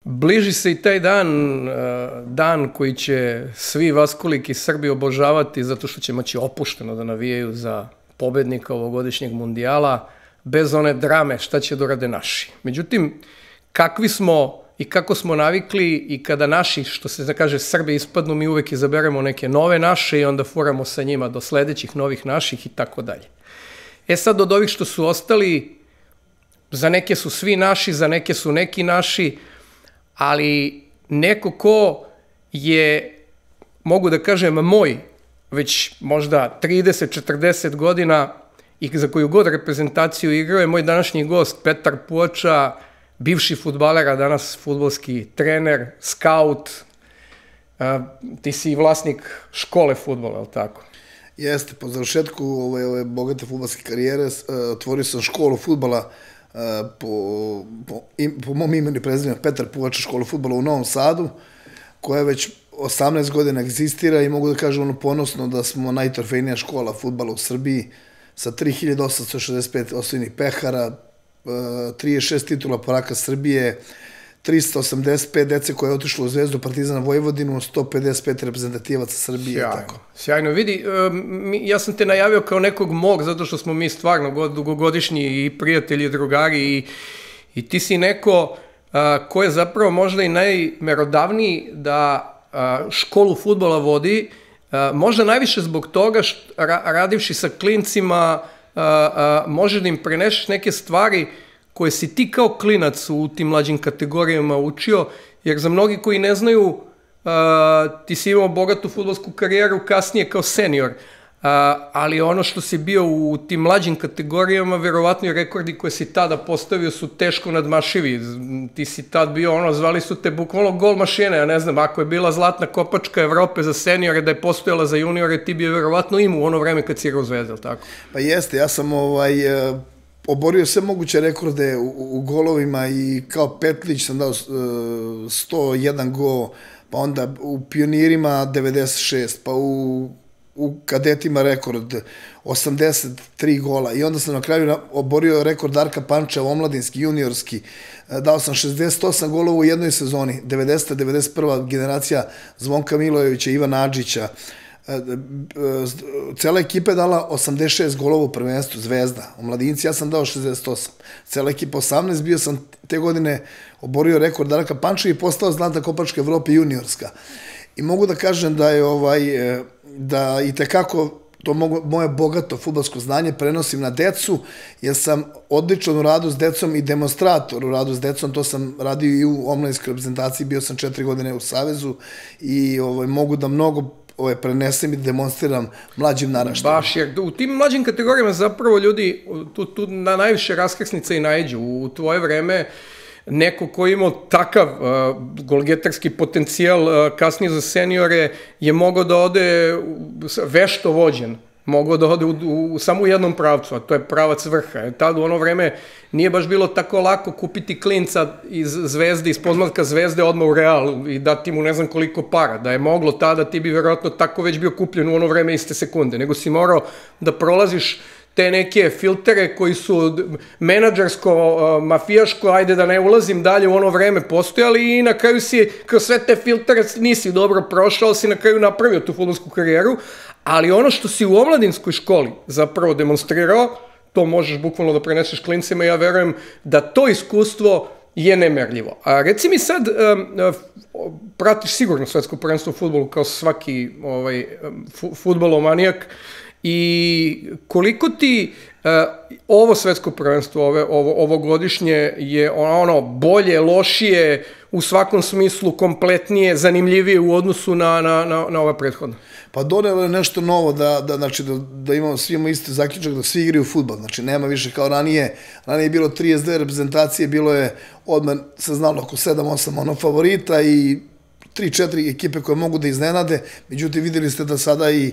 Bliži se i taj dan koji će svi vaskoliki Srbi obožavati zato što će moći opušteno da navijaju za pobednika ovogodišnjeg mundijala, bez one drame šta će da urade naši. Međutim, kakvi smo i kako smo navikli i kada naši, što se da kaže, Srbi ispadnu, mi uvek izaberemo neke nove naše i onda furamo sa njima do sledećih novih naših i tako dalje. Sad od ovih što su ostali, za neke su svi naši, za neke su neki naši, ali neko ko je, mogu da kažem, moj, već možda 30-40 godina i za koju god reprezentaciju igrao je moj današnji gost Petar Puača, bivši fudbaler, a danas fudbalski trener, skaut. Ti si i vlasnik škole fudbala, je li tako? Jeste, po završetku ove bogate fudbalske karijere otvorio sam školu fudbala po mom imenu i prezimenu Petar Puača, školu fudbala u Novom Sadu, koja već 18 godina egzistira i mogu da kažem ponosno da smo najtrofejnija škola fudbala u Srbiji sa 3865 osvojenih pehara, 36 titula prvaka Srbije, 385 dece koje je otišlo u Zvezdu, Partizana, Vojvodinu, 155 reprezentativaca Srbije. Sjajno. Vidi, ja sam te najavio kao nekog mog, zato što smo mi stvarno dugogodišnji i prijatelji, i drugari, i ti si neko ko je zapravo možda i najmerodavniji da školu fudbala vodi, možda najviše zbog toga što radivši sa klincima može da im prenešeš neke stvari koje si ti kao klinac u tim mlađim kategorijama učio, jer za mnogi koji ne znaju, ti si imao bogatu fudbalsku karijeru kasnije kao senior, ali ono što si bio u tim mlađim kategorijama, verovatno i rekordi koje si tada postavio su teško nadmašivi. Ti si tad bio, zvali su te bukvalno gol mašine, ja ne znam, ako je bila zlatna kopačka Evrope za seniore, da je postojala za juniore, ti bi je verovatno imao u ono vreme kad si igrao u Zvezdi, ali tako? Pa jeste, ja sam oborio sve moguće rekorde u golovima i kao Petlić sam dao 101 gol, pa onda u pionirima 96, pa u kadetima rekord 83 gola i onda sam na kraju oborio rekord Darka Panča, omladinski, juniorski. Dao sam 68 golova u jednoj sezoni, 90. 91. generacija Zvonka Milojevića, Ivana Adžića. Cela ekipa je dala 86 golova u prvenstvu, Zvezda. U mladinci ja sam dao 68. Cela ekipa 18, bio sam te godine oborio rekord Darka Panča i postao zlatna kopačka Evrope juniorska. I mogu da kažem da je da i tekako to moje bogato fudbalsko znanje prenosim na decu, jer sam odličan u radu s decom i demonstrator u radu s decom, to sam radio i u omladinskoj reprezentaciji, bio sam 4 godine u Savezu i mogu da mnogo prenesem i demonstriram mlađim naraštajima. Baš, jer u tim mlađim kategorijama zapravo ljudi tu na najviše raskrsnica i naiđu. U tvoje vreme neko ko je imao takav golgetarski potencijal kasnije za seniore je mogao da ode vešto vođen, mogao da ode samo u jednom pravcu, a to je pravac vrha. Tad u ono vreme nije baš bilo tako lako kupiti klinca iz Zvezde, iz podmlatka Zvezde odmah u Real i dati mu ne znam koliko para. Da je moglo tada, ti bi verovatno tako već bio kupljen u ono vreme iste sekunde, nego si morao da prolaziš te neke filtere koji su menadžersko, mafijaško, ajde da ne ulazim dalje, u ono vreme postojali i na kraju si, kroz sve te filtere nisi dobro prošao, ali si na kraju napravio tu fudbalsku karijeru, ali ono što si u omladinskoj školi zapravo demonstrirao, to možeš bukvalno da preneseš klincima i ja verujem da to iskustvo je nemerljivo. A reci mi sad, pratiš sigurno svetsko prvenstvo u fudbalu kao svaki fudbalomanijak, i koliko ti ovo svetsko prvenstvo, ovogodišnje je ono bolje, lošije, u svakom smislu kompletnije, zanimljivije u odnosu na ova prethodna? Pa donelo je nešto novo, da imamo svi isti zaključak, da svi igraju fudbal, znači nema više kao ranije je bilo 32 reprezentacije, bilo je odmah se znalo oko 7-8 favorita i 3-4 ekipe koje mogu da iznenade, međutim videli ste da sada i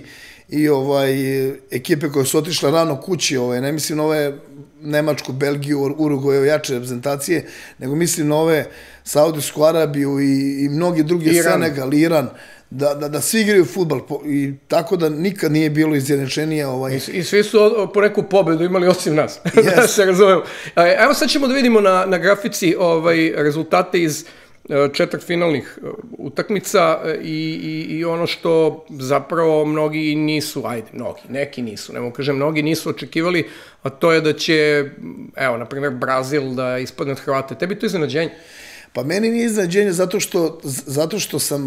ekipe koje su otišle rano kući, ne mislim na ove Nemačku, Belgiju, Urugvaj, jače reprezentacije, nego mislim na ove Saudijsku Arabiju i mnogi drugi, Senegal, Iran, da svi igraju fudbal i tako da nikad nije bilo izjednačenije. I svi su po neku pobedu imali osim nas, da se razumemo. Evo sad ćemo da vidimo na grafici rezultate iz četvrtfinalnih utakmica i ono što zapravo mnogi nisu, neki nisu, ne mogu kažem, mnogi nisu očekivali, a to je da će, evo, na primjer, Brazil da ispadne od Hrvata. Tebi to iznenađenje? Pa meni nije iznenađenje zato što sam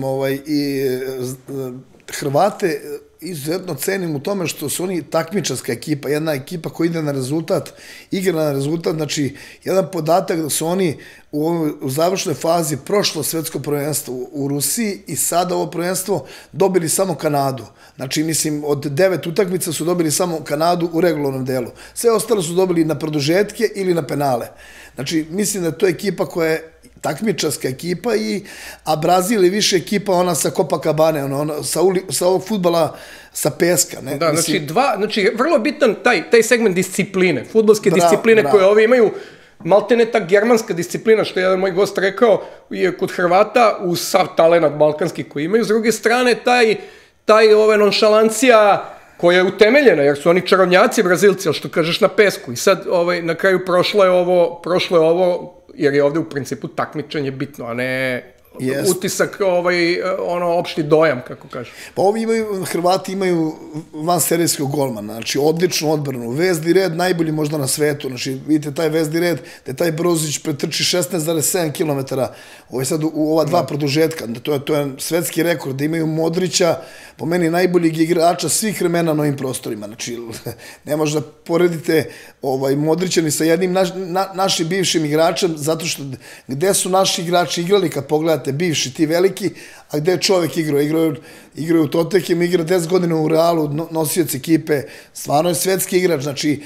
Hrvate izuzetno cenim u tome što su oni takmičarska ekipa, jedna ekipa koja ide na rezultat, igra na rezultat, znači jedan podatak da su oni u završnoj fazi prošlo svetsko prvenstvo u Rusiji i sada ovo prvenstvo dobili samo Kanadu. Znači, mislim, od 9 utakmica su dobili samo Kanadu u regularnom delu. Sve ostalo su dobili na produžetke ili na penale. Znači, mislim da je to ekipa koja je takmičarska ekipa, a Brazil je više ekipa ona sa Copacabane, sa ovog fudbala sa peska. Da, znači vrlo bitan taj segment discipline, fudbalske discipline koje ovi imaju, maltene ta germanska disciplina, što je jedan moj gost rekao, je kod Hrvata uz sav talenat balkanski koji imaju, s druge strane taj nonšalancija koja je utemeljena, jer su oni čarovnjaci Brazilci, ali što kažeš na pesku. I sad na kraju prošlo je ovo, jer je ovde u principu takmičenje bitno, a ne utisak, opšti dojam, kako kažu. Pa Hrvati imaju vanserijskog golmana, znači odličnu odbranu, vezni red najbolji možda na svetu, znači vidite taj vezni red, da je taj Brozović pretrči 16,7 km, ovo je sad u ova dva produžetka, to je svetski rekord, da imaju Modrića, po meni najboljeg igrača svih vremena na ovim prostorima, znači ne možda poredite Modrića ni sa jednim našim bivšim igračem, zato što gde su naši igrači igrali, kad pogledate bivši, ti veliki, a gde je čovek igrao u Totekem, igra 10 godina u Realu, nosioc ekipe, stvarno je svetski igrač, znači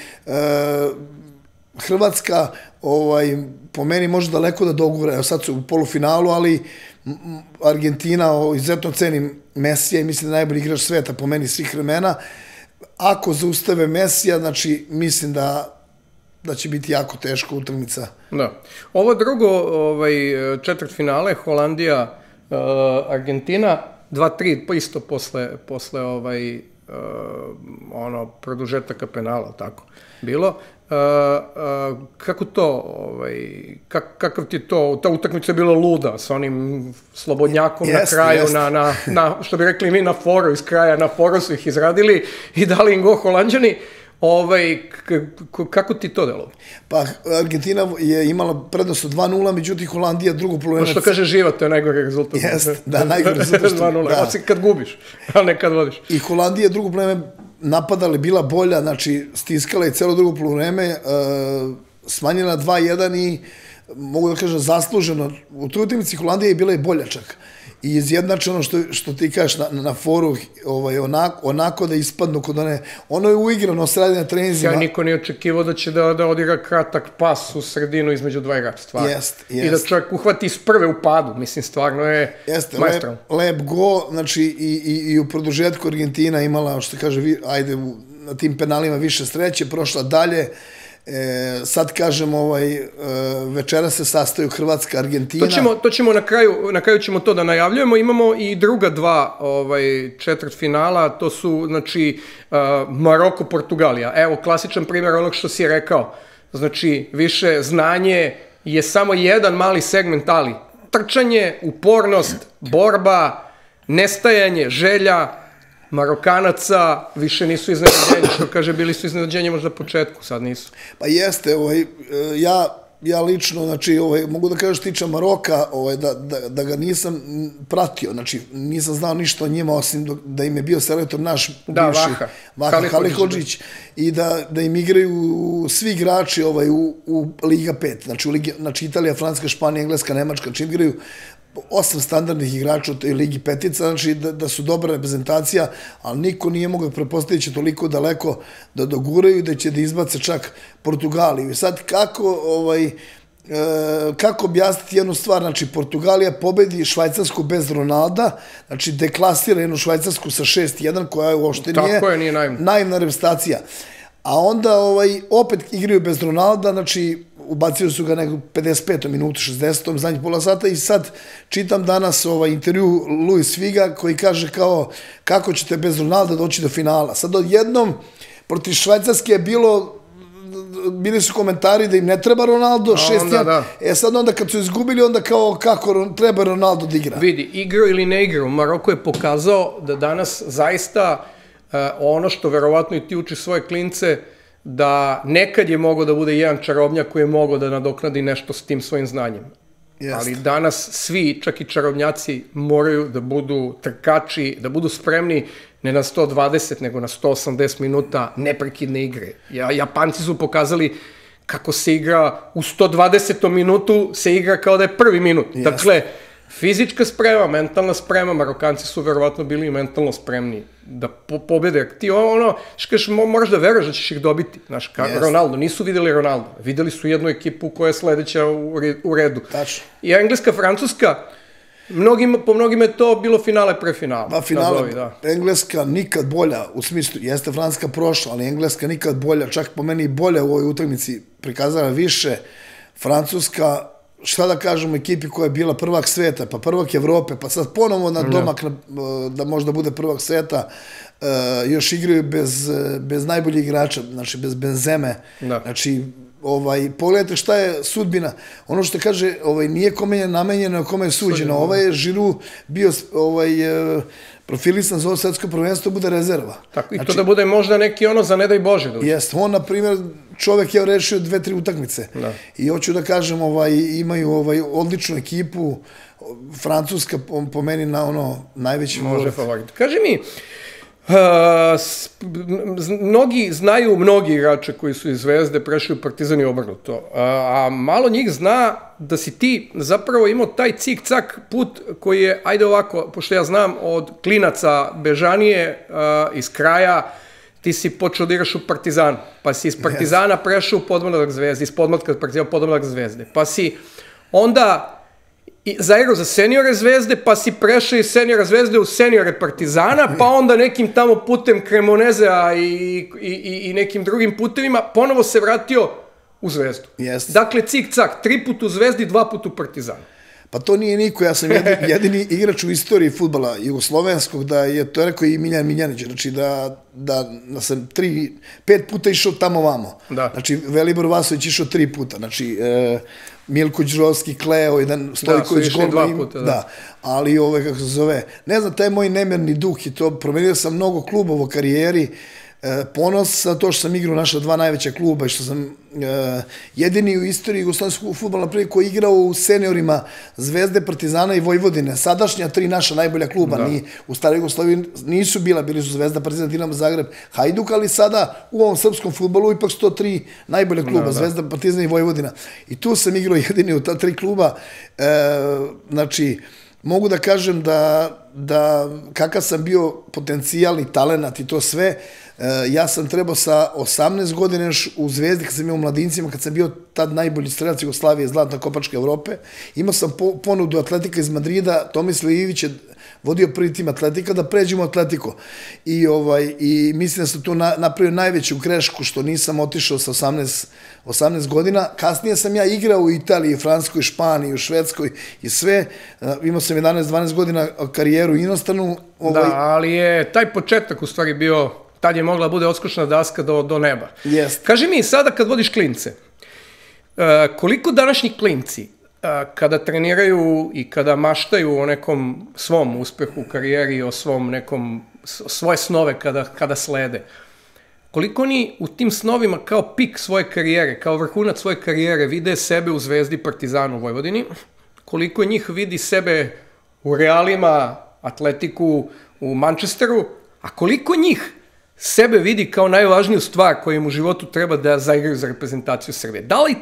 Hrvatska po meni može daleko da dogura, evo sad su u polufinalu, ali Argentina, izuzetno cenim Mesija i mislim da je najbolji igrač sveta po meni svih vremena, ako zaustave Mesija, znači mislim da će biti jako teška utakmica. Da. Ovo drugo četvrtfinale, Holandija, Argentina, 2-3, isto posle produžetaka penala, tako bilo. Kako to, kakav ti to, ta utakmica je bila luda sa onim slobodnjakom na kraju, što bi rekli mi na foru, iz kraja na foru su ih izradili i dali im go Holanđani. Kako ti to delo? Pa Argentina je imala prednost od 2-0, međutim Holandija drugo polovreme. Što kaže Živa, to je najgori rezultat. Jeste, da, najgori rezultat. 2-0, osim kad gubiš, a ne kad vodiš. I Holandija drugo polovreme napadala, bila bolja, znači stiskala je celo drugo polovreme, smanjila 2-1 i mogu da kažem zasluženo. U toj utakmici Holandija je bila i bolja čak. I izjednačeno što ti kažeš na foru, onako da ispadnu kod ono je uigrano sredi na treninzima. Ja niko nije očekivao da će da odigra kratak pas u sredinu između dva igrača, stvarno. I da čovjek uhvati iz prve u padu, mislim, stvarno je majstrom. Lep go, znači i u produžetku Argentina imala, što kaže, ajde, na tim penalima više sreće, prošla dalje. Sad kažem, večera se sastaju Hrvatska, Argentina. To ćemo na kraju ćemo to da najavljujemo. Imamo i druga dva četvrtfinala, to su, znači, Maroko, Portugalija. Evo, klasičan primjer onog što si rekao. Znači, više znanje je samo jedan mali segment, ali trčanje, upornost, borba, nestajanje, želja Marokanaca više nisu iznenađenje, što kaže, bili su iznenađenje možda na početku, sad nisu. Pa jeste, ja lično, znači, mogu da kažem što tiče Maroka, da ga nisam pratio, znači, nisam znao ništa o njima, osim da im je bio selektor naš bivši, Vaha Halihodžić, i da im igraju svi igrači u Liga 5, znači Italija, Francuska, Španija, Engleska, Nemačka, čim igraju 8 standardnih igrača u toj Ligi Petica, znači da su dobra reprezentacija, ali niko nije mogao prepostaviti će toliko daleko da doguraju i da će da izbace čak Portugaliju. I sad kako objasniti jednu stvar, znači Portugalija pobedi Švajcarsku bez Ronalda, znači deklasira jednu Švajcarsku sa 6-1, koja uopšte nije naivna reprezentacija. A onda opet igraju bez Ronalda, znači ubacili su ga neku 55. minutu, 60. zadnjih pola sata i sad čitam danas intervju Luis Figa koji kaže kao kako ćete bez Ronalda doći do finala. Sad odjednom protiv Švajcarske je bilo bili su komentari da im ne treba Ronaldo, 6-1. Sad onda kad su izgubili, onda kao kako treba Ronaldo da igra. Vidi, igrao ili ne igrao, Maroko je pokazao da danas zaista ono što verovatno i ti uči svoje klince, da nekad je mogao da bude jedan čarobnjak koji je mogao da nadoknadi nešto s tim svojim znanjem. Ali danas svi, čak i čarobnjaci, moraju da budu trkači, da budu spremni ne na 120, nego na 180 minuta neprekidne igre. Japanci su pokazali kako se igra u 120. minutu, se igra kao da je prvi minut. Dakle, fizička sprema, mentalna sprema, Marokanci su verovatno bili mentalno spremni da pobede. Ti moraš da veruješ da ćeš ih dobiti. Znaš, kako Ronaldo, nisu videli Ronaldo. Videli su jednu ekipu koja je sledeća u redu. Tačno. I Engleska, Francuska, po mnogima je to bilo finale pre finala. Pa finale, Engleska nikad bolja, u smislu, jeste Francuska prošla, ali Engleska nikad bolja, čak po meni i bolja u ovoj utakmici, prikazala više. Francuska, šta da kažem, ekipi koja je bila prvak sveta, pa prvak Evrope, pa sad ponovo na domak da možda bude prvak sveta, još igraju bez najboljih igrača, znači bez Benzeme, znači pogledajte šta je sudbina, ono što kaže, nije kome je namenjeno, kome je suđeno, ovaj je Žiru bio profilisan za ovo svetsko prvenstvo, bude rezerva. Tako, i to da bude možda neki za ne daj Bože. Jeste, on, na primjer, čovek je rešio 2-3 utakmice. I hoću da kažem, imaju odličnu ekipu, Francuska po meni na najveći favorit. Kaži mi, mnogi igrače koji su iz Zvezde prešli u Partizan i obrnuto, a malo njih zna da si ti zapravo imao taj cik-cak put koji je, ajde ovako, pošto ja znam od klinaca Bežanije iz kraja, ti si počeo da igraš u Partizanu, pa si iz Partizana prešao u Podmladak Zvezde, iz Podmlatka Partizana u Podmladak Zvezde, pa si onda zaigrao za seniore Zvezde, pa si prešao iz seniora Zvezde u seniore Partizana, pa onda nekim tamo putem Cremonezea i nekim drugim putevima ponovo se vratio u Zvezdu. Dakle, cik-cak, 3 put u Zvezdi, 2 put u Partizanu. Pa to nije niko, ja sam jedini igrač u istoriji fudbala jugoslovenskog, da je to rekao i Miljan Miljanić, znači da sam 5 puta išao tamo vamo. Znači, Velibor Vasović išao 3 puta, znači Milko Đurovski, Kleo, jedan Stojković, Gordo, ali kako se zove, ne znam, taj moj nemerni duh i to, promenio sam mnogo klubova u karijeri, ponos sa to što sam igrao naša 2 najveća kluba i što sam jedini u istoriji jugoslovenskog fudbala napravio koji je igrao u seniorima Zvezde, Partizana i Vojvodine. Sadašnja 3 naša najbolja kluba u staroj Jugoslaviji nisu bili su Zvezda, Partizan, Dinamo Zagreb, Hajduk, ali sada u ovom srpskom fudbalu ipak 103 najbolja kluba, Zvezda, Partizan i Vojvodina. I tu sam igrao jedini u ta 3 kluba. Znači, mogu da kažem da kakav sam bio potencijal i talenat i to sve, ja sam trebao sa 18 godina još u Zvezdi, kad sam bio u mladincima, kad sam bio tad najbolji strelac Jugoslavije, Zlatna kopačka Evrope, imao sam ponudu Atletika iz Madrida, Tomislav Ivić je vodio prvi tim Atletika, da pređemo Atletiko. I mislim da sam tu napravio najveću grešku, što nisam otišao sa 18 godina. Kasnije sam ja igrao u Italiji, Francuskoj, Španiji, u Švedskoj i sve. Imao sam 11-12 godina karijeru inostranu. Da, ali je taj početak u stvari bio, tad je mogla bude odskočna daska do neba. Kaži mi, sada kad vodiš klince, koliko današnji klinci kada treniraju i kada maštaju o nekom svom uspehu u karijeri, o svom nekom, svoje snove kada slede, koliko oni u tim snovima kao pik svoje karijere, kao vrhunac svoje karijere vide sebe u Zvezdi, Partizanu, u Vojvodini, koliko njih vidi sebe u Realima, Atletiku, u Manchesteru, a koliko njih sebe vidi kao najvažniju stvar koju im u životu treba da zaigraju za reprezentaciju Srbije. Da li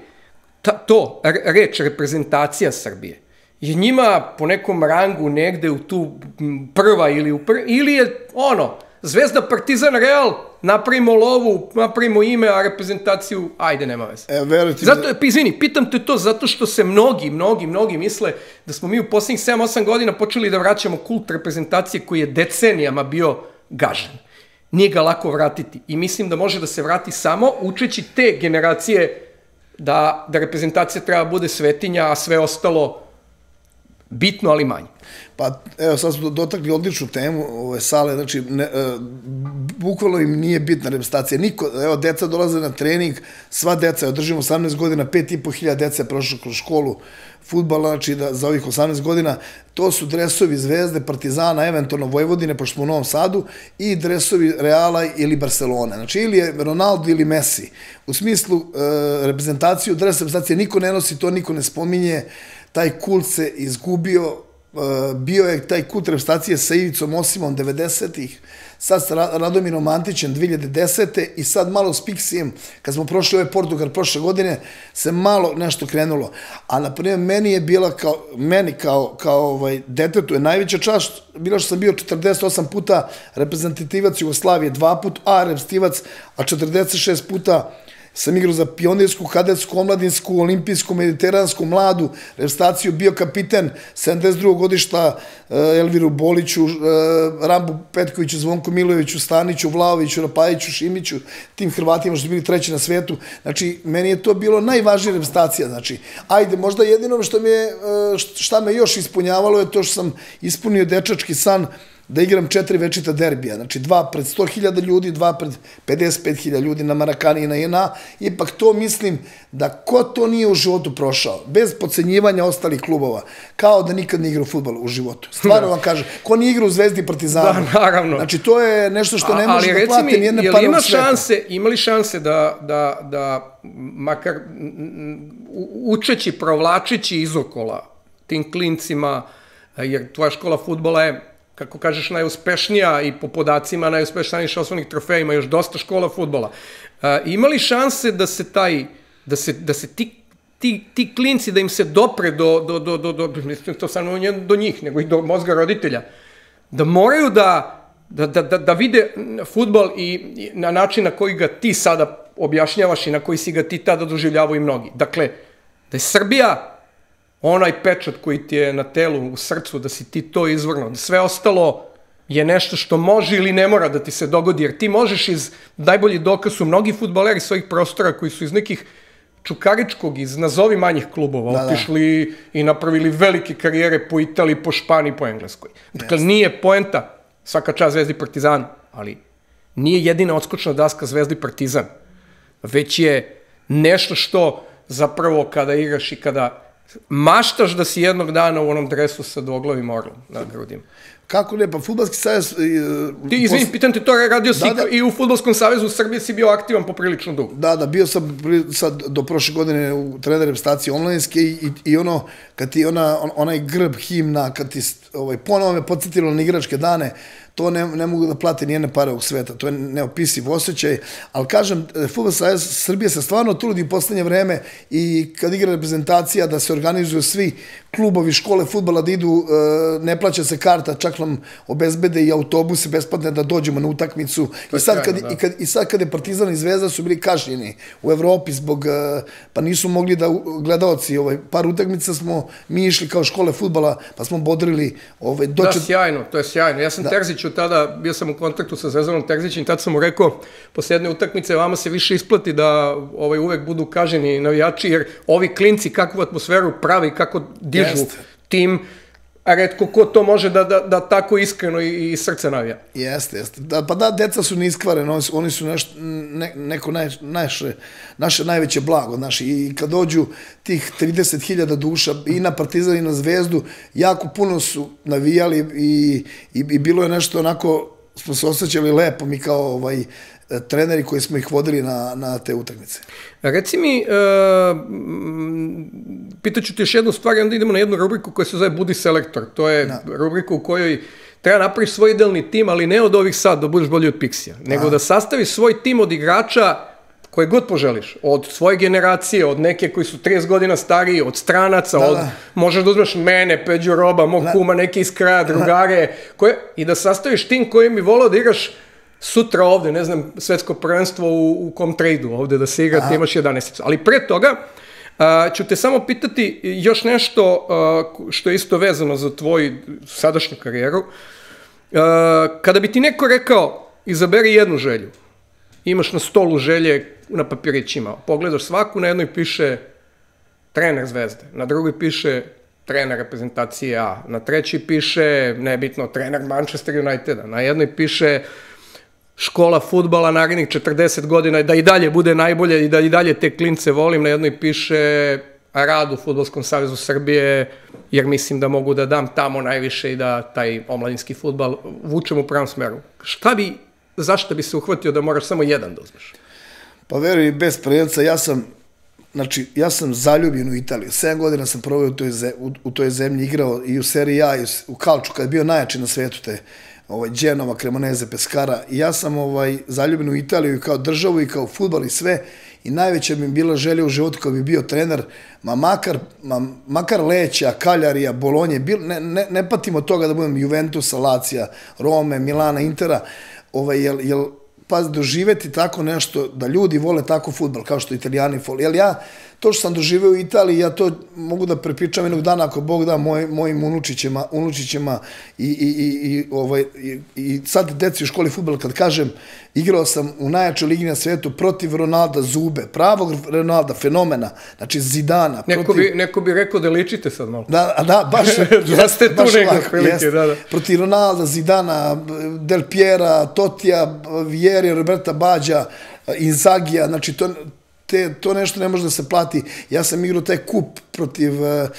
to reč reprezentacija Srbije je njima po nekom rangu negde u tu prva ili je Zvezda, Partizan, Real, napravimo lovu, napravimo ime, a reprezentaciju, ajde, nema veze. Izvini, pitam te to zato što se mnogi misle da smo mi u poslednjih 7-8 godina počeli da vraćamo kult reprezentacije koji je decenijama bio gažen. Nije ga lako vratiti i mislim da može da se vrati samo učeći te generacije da reprezentacija treba bude svetinja, a sve ostalo bitno, ali manje. Pa, evo, sad smo dotakli odličnu temu ove sale, znači, bukvalno im nije bitna reprezentacija. Niko, evo, deca dolaze na trening, sva deca, evo, držimo 18 godina, 5.500 deca je prošlo kroz školu fudbala, znači, za ovih 18 godina, to su dresovi Zvezde, Partizana, eventualno Vojvodine, pošto smo u Novom Sadu, i dresovi Reala ili Barcelone. Znači, ili je Ronaldo ili Messi. U smislu reprezentaciju, dres reprezentacije niko ne nosi, to niko ne spominje, taj kult se izgubio, bio je taj kult reprezentacije sa Ivicom Osimom 90-ih, sad sa Radomirom Antićem 2010. i sad malo s Pixijem, kad smo prošli ovaj Portugal prošle godine, se malo nešto krenulo. A, na primjer, meni je bila, kao detetu je najveća čast, bila što sam bio 48 puta reprezentativac Jugoslavije, 2 puta reprezentativac, a 46 puta sam igrao za pionirsku, kadetsku, omladinsku, olimpijsku, mediteransku, mladu reprezentaciju, bio kapiten 72. godišta Elviru Boliću, Rambu Petkoviću, Zvonku Milojeviću, Staniću, Vlaoviću, Rapajiću, Šimiću, tim Hrvatima što su bili treći na svetu. Znači, meni je to bilo najvažnija reprezentacija. Znači, ajde, možda jedino šta me još ispunjavalo je to što sam ispunio dečački san da igram 4 večita derbija, znači 2 pred 100.000 ljudi, 2 pred 55.000 ljudi na Marakani i na JNA. Ipak to mislim da ko to nije u životu prošao, bez podcenjivanja ostalih klubova, kao da nikad ne igra u fudbal u životu. Stvarno vam kažem, ko nije igra u Zvezdi i Partizanu. Da, naravno. Znači to je nešto što ne može da plati nijedne pare u svetu. Ima li šanse da makar učeći, provlačeći izokola tim klincima, jer tvoja škola fudbala je, kako kažeš, najuspešnija i po podacima najuspešnija osnovnih trofeja, ima još dosta škola fudbala. Ima li šanse da se ti klinci, da im se dopre to samo nije do njih, nego i do mozga roditelja, da moraju da vide fudbal i na način na koji ga ti sada objašnjavaš i na koji si ga ti tada doživljavao i mnogi. Dakle, da je Srbija onaj pečat koji ti je na telu, u srcu, da si ti to izvrnuo, da sve ostalo je nešto što može ili ne mora da ti se dogodi, jer ti možeš najbolji dokaz su mnogi fudbaleri svojih prostora koji su iz nekih čukaričkog, iz nazovi manjih klubova, otišli i napravili velike karijere po Italiji, po Španiji, po Engleskoj. Dakle, nije poenta, svaka čast Zvezdi Partizan, ali nije jedina odskočna daska Zvezdi Partizan, već je nešto što zapravo kada igraš i kada maštaš da si jednog dana u onom dresu sa dvoglavim orlom na grudima. Kako ne, pa Fudbalski savez... Ti, izvini, pitan te to, radio si i u Fudbalskom savezu Srbije si bio aktivan poprilično dugo. Da, bio sam sad do prošle godine u trener reprezentacije omladinske i ono, kad ti onaj grb, himna, kad ti ponovo me podsjetilo na igračke dane, to ne mogu da plate nijedne pare ovog sveta, to je neopisiv osjećaj, ali kažem, Fudbalski savez Srbije se stvarno trudi u poslednje vreme i kad igra reprezentacija da se organizuju svi klubovi, škole fudbala, da idu, ne plaća se karta, čak nam obezbede i autobuse besplatne da dođemo na utakmicu. I sad kad je Partizan i Zvezda su bili kažnjeni u Evropi zbog, pa nisu mogli da gledaoci, par utakmica smo mi išli kao škole fudbala, pa smo bodrili. Da, sjajno, to je sjajno. Ja sam Terziću tada, bio sam u kontaktu sa Zvezdanom Terzićem i tada sam mu rekao, posle jedne utakmice vama se više isplati da uvek budu kažnjeni navijači, jer ovi klinci kakvu atmosferu pravi, kako dižu tim, a retko ko to može da tako iskreno i srce navija. Jeste. Pa da, deca su neiskvarene, oni su neko naše najveće blago. I kad dođu tih 30.000 duša i na Partizan i na Zvezdu, jako puno su navijali i bilo je nešto onako, smo se osjećali lepo mi kao treneri koji smo ih vodili na te utakmice. Reci mi, pitaću ti još jednu stvar i onda idemo na jednu rubriku koja se zove Budi selektor. To je rubrika u kojoj treba napraviš svoj idealni tim, ali ne od ovih sad da budeš bolji od Pixija, nego da sastaviš svoj tim od igrača koje god poželiš, od svoje generacije, od neke koji su 30 godina stariji, od stranaca, možeš da uzmeš mene, Peđu Roba, mog kuma, neke iz kraja, drugare, i da sastaviš tim koji mi volao da igraš sutra ovde, ne znam, svetsko prvenstvo u kom trejdu ovde da se igra, ti imaš 11. Ali pre toga ću te samo pitati još nešto što je isto vezano za tvoju sadašnju karijeru. Kada bi ti neko rekao, izaberi jednu želju, imaš na stolu želje na papirićima, pogledaš svaku, na jednoj piše trener Zvezde, na drugoj piše trener reprezentacije A, na treći piše, nebitno, trener Manchester Uniteda, na jednoj piše škola fudbala narednih 40 godina, da i dalje bude najbolje i da i dalje te klince volim, na jednoj piše rad u Fudbalskom savezu Srbije, jer mislim da mogu da dam tamo najviše i da taj omladinski fudbal vučem u pravom smeru. Zašto bi se uhvatio da moraš samo jedan da uzmeš? Pa veruj, bez predca, ja sam zaljubljen u Italiju. 7 godina sam proveo u toj zemlji, igrao i u Serie A, i u Calciu, kad je bio najjači na svetu, te Genova, Cremonese, Pescara. I ja sam zaljubljen u Italiju i kao državu i kao fudbal i sve. I najveća mi je bila želja u životu kao bi bio trener, makar Leća, Kaljarija, Bolonje, ne patim od toga da budem Juventusa, Lazija, Rome, Milana, Intera, pa doživeti tako nešto, da ljudi vole tako fudbal, kao što Italijani vole. Jer ja, to što sam doživeo u Italiji, ja to mogu da prepričam jednog dana, ako Bog da, mojim unučićima i sad deci u školi fudbala, kad kažem, igrao sam u najjačoj ligi na svetu protiv Ronalda Zube, pravog Ronalda, fenomena, znači Zidana. Neko bi rekao da ličite sad malo. Da, baš. Da ste tu nekak prilike, da. Protiv Ronalda, Zidana, Del Piera, Totija, Vieri, Roberta Bađa, Inzagija, znači to nešto ne može da se plati. Ja sam igrao taj kup protiv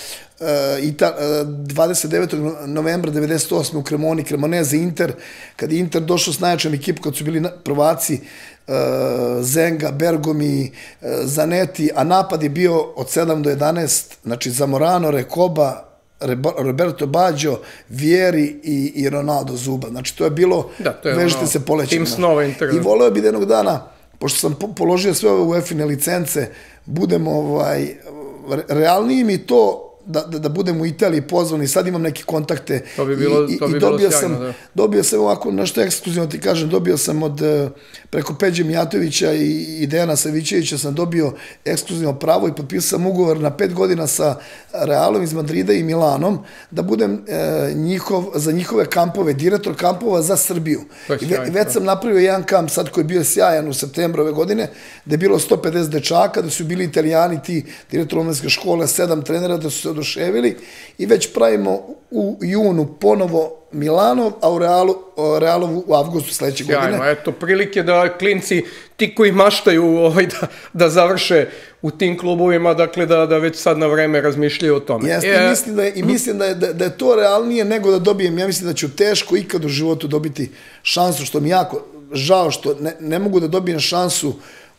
29. novembra 98. u Cremoni, Cremonese Inter, kad je Inter došao s najjačom ekipu, kad su bili prvaci Zenga, Bergomi, Zanetti, a napad je bio od 7 do 11, znači Zamorano, Recoba, Roberto Baggio, Vieri i Ronaldo Zuba. Znači to je bilo, vežite se polećima. I voleo bi da jednog dana, pošto sam položio sve ove UEFA-ine licence, budemo realniji mi to da budem u Italiji pozvani, sad imam neke kontakte i dobio sam ovako nešto ekskluzivno ti kažem, dobio sam preko Peđe Mijatovića i Dejana Savićevića sam dobio ekskluzivno pravo i potpisao sam ugovor na 5 godina sa Realom iz Madrida i Milanom da budem za njihove kampove, direktor kampova za Srbiju. I već sam napravio jedan kamp sad koji je bio sjajan u septembru ove godine, da je bilo 150 dečaka, da su bili Italijani, ti direktor omladinske škole, 7 trenera, da su se oduševili i već pravimo u junu ponovo Milanov, a u Realovu u avgustu sledeće godine. Sjajno, eto, prilike da klinci, ti koji maštaju da završe u tim klubovima, dakle da već sad na vreme razmišljaju o tome. Jeste, mislim da je to realnije nego da dobijem, ja mislim da ću teško ikad u životu dobiti šansu, što mi jako žao što ne mogu da dobijem šansu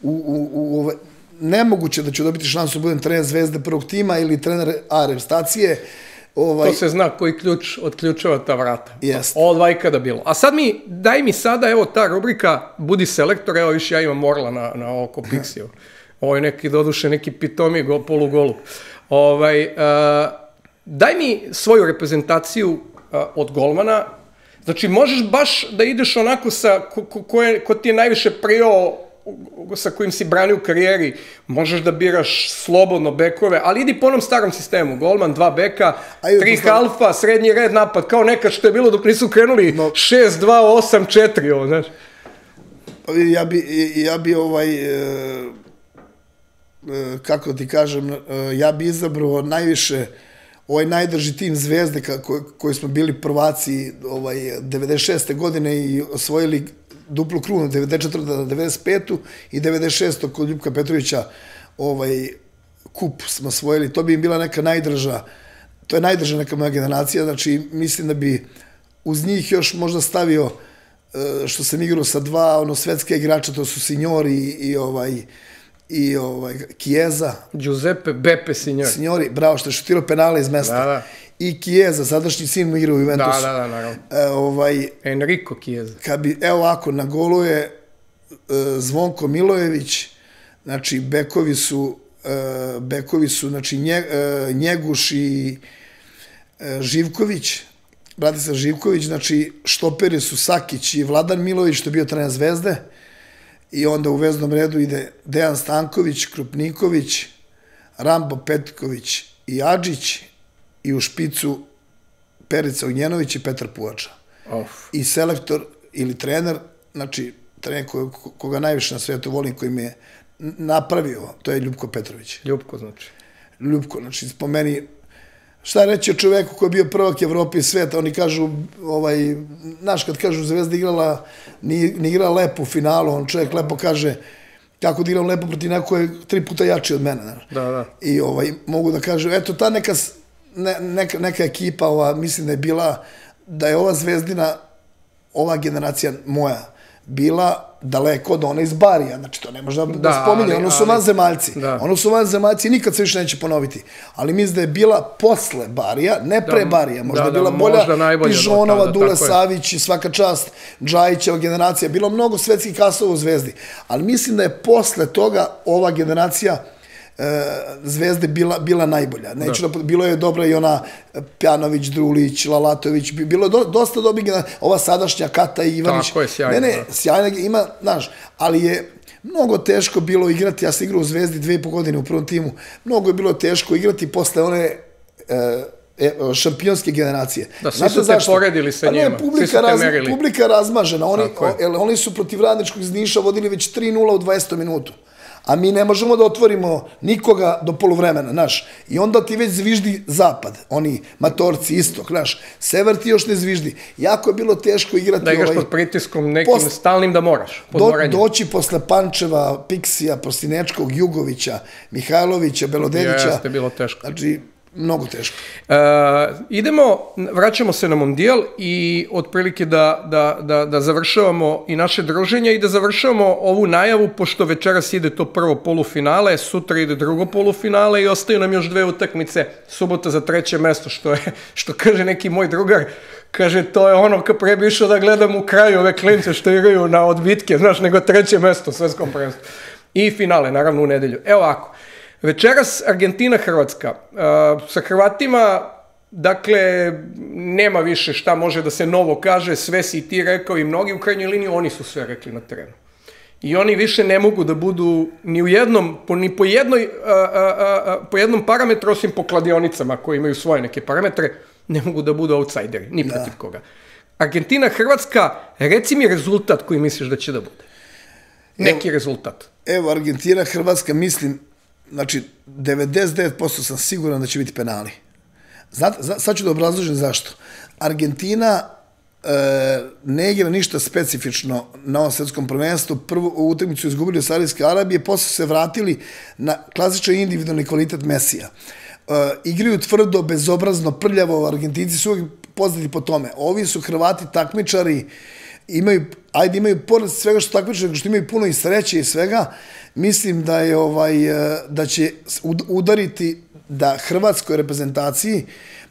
nemoguće da ću dobiti šansu da budem trener Zvezde prvog tima ili trener A reprezentacije. To se zna koji ključ otključava ta vrata. Od ikada bilo. A sad daj mi sada, evo ta rubrika Budi selektor, evo više ja imam orla na oko Pixiju. Ovo je neki, doduše, neki pitomi polugolu. Daj mi svoju reprezentaciju od golmana. Znači, možeš baš da ideš onako ko ti je najviše prijao, sa kojim si branio u karijeri, možeš da biraš slobodno bekove, ali idi po onom starom sistemu, golman, 2 beka, 3 halfa, srednji red napad, kao nekad što je bilo dok nisu krenuli 6-2-8-4, ovo, znaš. Ja bi kako ti kažem, ja bi izabrao najviše najdrži tim Zvezde koji smo bili prvaci 96. godine i osvojili duplu krunu, 94. na 95. i 96. kod Ljupka Petrovića kup smo osvojili. To bi im bila neka najdrža, to je najdrža neka moja generacija, znači mislim da bi uz njih još možda stavio, što sam igrao sa 2 svetske igrača, to su Signori i Chiesa. Giuseppe Beppe Signori. Signori, bravo, što je šutirao penale iz mesta. I Chiesa, sadašnji sin mu igra u Juventusu. Da, naravno. Enrico Chiesa. Evo ovako, na golu je Zvonko Milojević, znači bekovi su znači Njeguš i Živković, Bratislav Živković, znači štoperi su Sakić i Vladan Milović, što je bio trener Zvezde, i onda u veznom redu ide Dejan Stanković, Krupniković, Rambo Petković i Adžić, i u špicu Perica Ognjenović i Petar Puvača. I selektor ili trener, znači trener koga najviše na svetu volim, koji me je napravio, to je Ljupko Petrović. Ljupko, znači. Ljupko, znači po meni Šta reći o čoveku koji je bio prvak Evrope i sveta, oni kažu, znaš, kad kažu Zvezda igrala, ni igrala lepo u finalu, on čovjek lepo kaže kako da igram lepo protiv neko koji je 3 puta jači od mene. Da. I mogu da kažem, eto, ta neka ekipa, mislim da je bila, da je ova Zvezdina, ova generacija moja, bila daleko od ona iz Barija, znači to ne može da spominje, ono su vanzemaljci i nikad se više neće ponoviti, ali mislim da je bila posle Barija, ne pre Barija, možda je bila bolja Pižonova, Dule Savić i svaka čast Džajićeva generacija, bilo mnogo svetskih kasova u Zvezdi, ali mislim da je posle toga ova generacija Zvezde bila najbolja. Bilo je dobra i ona Pjanović, Drulić, Lalatović, bilo je dosta dobrih, ova sadašnja Kata i Ivanić. Tako je, sjajna. Ne, sjajna ima, znaš, ali je mnogo teško bilo igrati, ja sam igrao u Zvezdi 2,5 godine u prvom timu, mnogo je bilo teško igrati posle one šampionske generacije. Da, svi su te poredili sa njima, svi su te merili. Publika razmažena, oni su protiv Radničkog iz Niša vodili već 3:0 u 20. minutu. A mi ne možemo da otvorimo nikoga do poluvremena, znaš. I onda ti već zviždi zapad, oni matorci, istok, znaš. Sever ti još ne zviždi. Jako je bilo teško igrati... Da igraš pod pritiskom nekim stalnim da moraš. Doći posle Pančeva, Piksija, Prostinečkog, Jugovića, Mihajlovića, Belodedića. Jeste, bilo teško. Znači, mnogo teško. Vraćamo se na Mondijal i otprilike da završavamo i naše druženje i da završavamo ovu najavu, pošto večeras ide to prvo polufinale, sutra ide drugo polufinale i ostaju nam još 2 utakmice, subota za 3. mesto, što kaže neki moj drugar, kaže to je ono kad pre bi išao da gledam u kraju ove klince što igraju na odbitke, znaš, nego 3. mesto u svetskom prvenstvu. I finale, naravno u nedelju. Evo ovako. Večeras Argentina-Hrvatska. Sa Hrvatima, dakle, nema više šta može da se novo kaže, sve si i ti rekao i mnogi u krajnjoj liniji, oni su sve rekli na terenu. I oni više ne mogu da budu ni po jednom parametru, osim po kladionicama koji imaju svoje neke parametre, ne mogu da budu outsideri, ni protiv koga. Argentina-Hrvatska, reci mi rezultat koji misliš da će da bude. Neki rezultat. Evo, Argentina-Hrvatska, mislim, znači, 99% sam siguran da će biti penali. Sad ću da obrazložim zašto. Argentina ne igra ništa specifično na ovom svetskom prvenstvu. Prvu utakmicu izgubili od Saudijske Arabije, posle se vratili na klasičan individualni kvalitet Mesija. Igraju tvrdo, bezobrazno, prljavo, Argentinci su uvijek poznati po tome. Ovi su Hrvati takmičari, imaju, pored svega što takmičari, što imaju puno i sreće i svega, mislim da će udariti da hrvatskoj reprezentaciji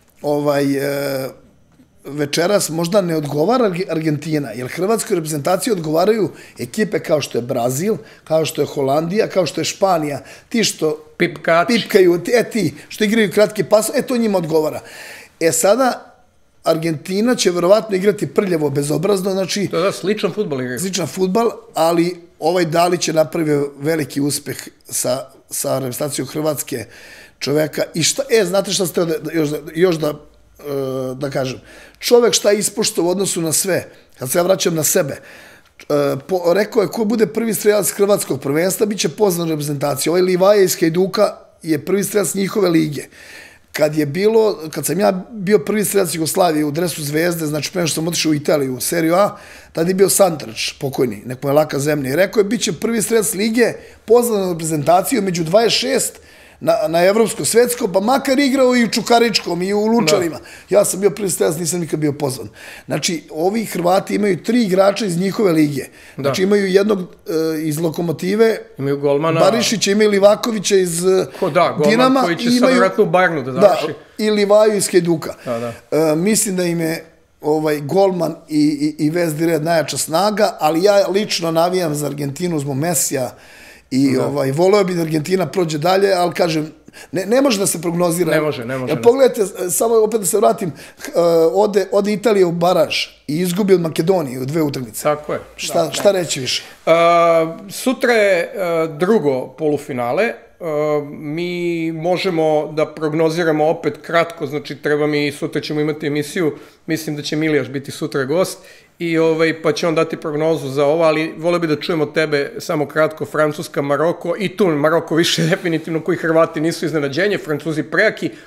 večeras možda ne odgovara Argentina, jer hrvatskoj reprezentaciji odgovaraju ekipe kao što je Brazil, kao što je Holandija, kao što je Španija, ti što pipkaju, ti što igraju kratki pas, to njima odgovara. Sada Argentina će verovatno igrati prljavo, bezobrazno, znači... Da, sličan fudbal igraju. Sličan fudbal, ali Dalić je napravio veliki uspeh sa reprezentacijom Hrvatske čoveka. I šta, znate šta ste još da kažem? Čovek šta je ispoštao u odnosu na sve, kad se ja vraćam na sebe, rekao je ko bude prvi strelac hrvatskog prvenstva, bit će pozvan u reprezentaciju. Livaja iz Hajduka je prvi strelac njihove lige. Kad sam ja bio prvi strelac Jugoslavije u dresu Zvezde, znači prema što sam otišao u Italiju, u seriju A, tada je bio Santrač, pokojni, nek mu je laka zemlja. I rekao je, bit će prvi strelac lige, pozvan na reprezentaciju među 26 na evropsko, svetsko, pa makar igrao i u Čukaričkom i u Lučanima. Ja sam bio prvi strelac, nisam nikad bio pozvan. Znači, ovi Hrvati imaju 3 igrača iz njihove lige. Znači, imaju jednog iz Lokomotive, Barišića, imaju Livakovića iz Dinama. Koji će sad vratno u Bayernu da završi. I Livaju iz Hajduka. Mislim da im je golman i vezni red najjača snaga, ali ja lično navijam za Argentinu zbog Mesija i voleo bi da Argentina prođe dalje, ali kažem, ne može da se prognozira. Ne može. Pogledajte, samo opet da se vratim, ode Italija u baraž i izgubi od Makedonije u 2 utakmice. Tako je. Šta reći više? Sutra je drugo polufinale. Mi možemo da prognoziramo opet kratko, znači sutra ćemo imati emisiju, mislim da će Milijaš biti sutra gost, pa će on dati prognozu za ovo, ali volio bi da čujemo tebe samo kratko. Francuska, Maroko, i tu Maroko više definitivno koji Hrvati nisu iznenađenje, Francuzi prejaki.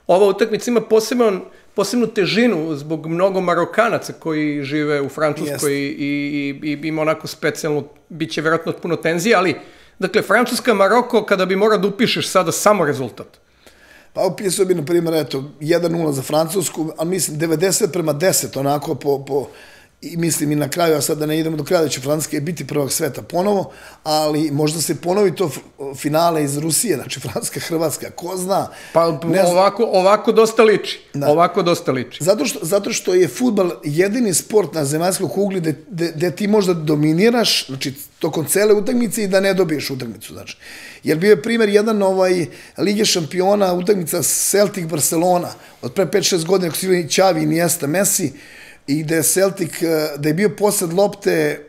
ova utakmica ima posebnu težinu zbog mnogo Marokanaca koji žive u Francuskoj i ima onako specijalno, bit će vjerojatno puno tenzije, ali, dakle, Francuska-Maroko, kada bi morao da upišeš sada samo rezultat. Pa upisao bi, na primjer, 1-0 za Francusku, ali mislim 90-10, onako i mislim i na kraju, a sad da ne idemo do kraja, da će Francuska biti prvak sveta ponovo, ali možda se ponovi to finale iz Rusije, znači Francuska-Hrvatska, ko zna. Pa ovako dosta liči. Ovako dosta liči. Zato što je fudbal jedini sport na zemaljskoj kugli gde ti možda dominiraš, znači tokom cele utakmice i da ne dobiješ utakmicu, znači. Jer bio je primjer jedan Lige šampiona, utakmica Celtic-Barcelona, od pre 5-6 godina, ako si ili Xavi, Iniesta, Messi, i gde je Celtic, da je bio posled lopte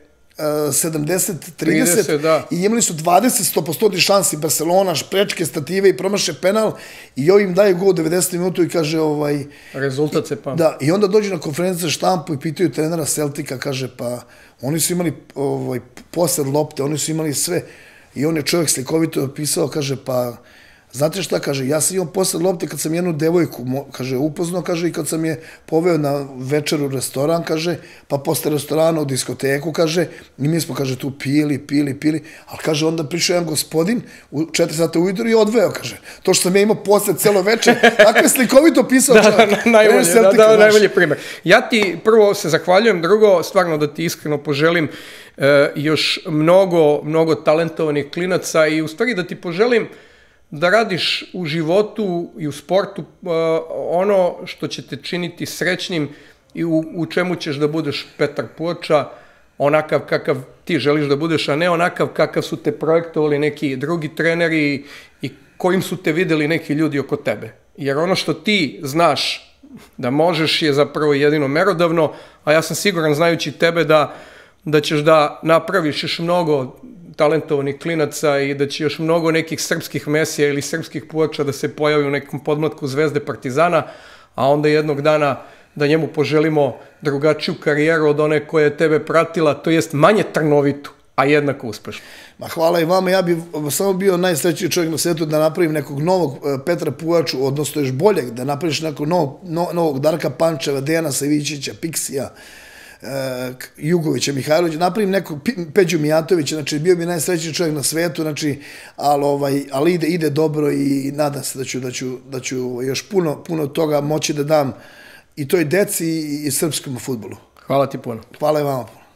70-30 i imali su 20-100% šansi Barcelona, prečke, stative i promaše penal i ovim daje gol 90 minuta i kaže rezultat se pa. Da, i onda dođu na konferenciju za štampu i pitaju trenera Celtica, kaže pa oni su imali posled lopte, oni su imali sve i on je čovjek slikovito opisao, kaže pa znate šta, kaže, ja sam imao posled lopte kad sam jednu devojku, kaže, upoznao, kaže, i kad sam je poveo na večer u restoran, kaže, pa posle restorana u diskoteku, kaže, i mi smo, kaže, tu pili, ali, kaže, onda prišao jedan gospodin u 4 sata ujutru i odveo, kaže, to što sam ja imao posled celo večer, tako je slikovito pisao čovjek. Najbolji primjer. Ja ti prvo se zahvaljujem, drugo, stvarno da ti iskreno poželim još mnogo talentovanih klinaca i u stvari da ti poželim da radiš u životu i u sportu ono što će te činiti srećnim i u čemu ćeš da budeš Petar Puoča, onakav kakav ti želiš da budeš, a ne onakav kakav su te projektovali neki drugi treneri i kojim su te videli neki ljudi oko tebe. Jer ono što ti znaš da možeš je zapravo jedino merodavno, a ja sam siguran znajući tebe da ćeš da napraviš još mnogo talentovanih klinaca i da će još mnogo nekih srpskih Mesija ili srpskih Puoča da se pojavi u nekom podmlatku Zvezde Partizana, a onda jednog dana da njemu poželimo drugačiju karijeru od one koja je tebe pratila, to jest manje trnovitu, a jednako uspešno. Ma hvala i vama, ja bih samo bio najsrećniji čovjek na svijetu da napravim nekog novog Petra Puoču, odnosno još boljeg, da napraviš nekog novog Darka Pančeva, Dejana Savićića, Piksija, Jugovića, Mihajlovića, napravim nekog Peđu Mijatovića, znači bio bi najsrećniji čovjek na svetu, znači, ali ide dobro i nadam se da ću još puno toga moći da dam i toj deci i srpskom fudbalu. Hvala ti puno. Hvala i vama puno.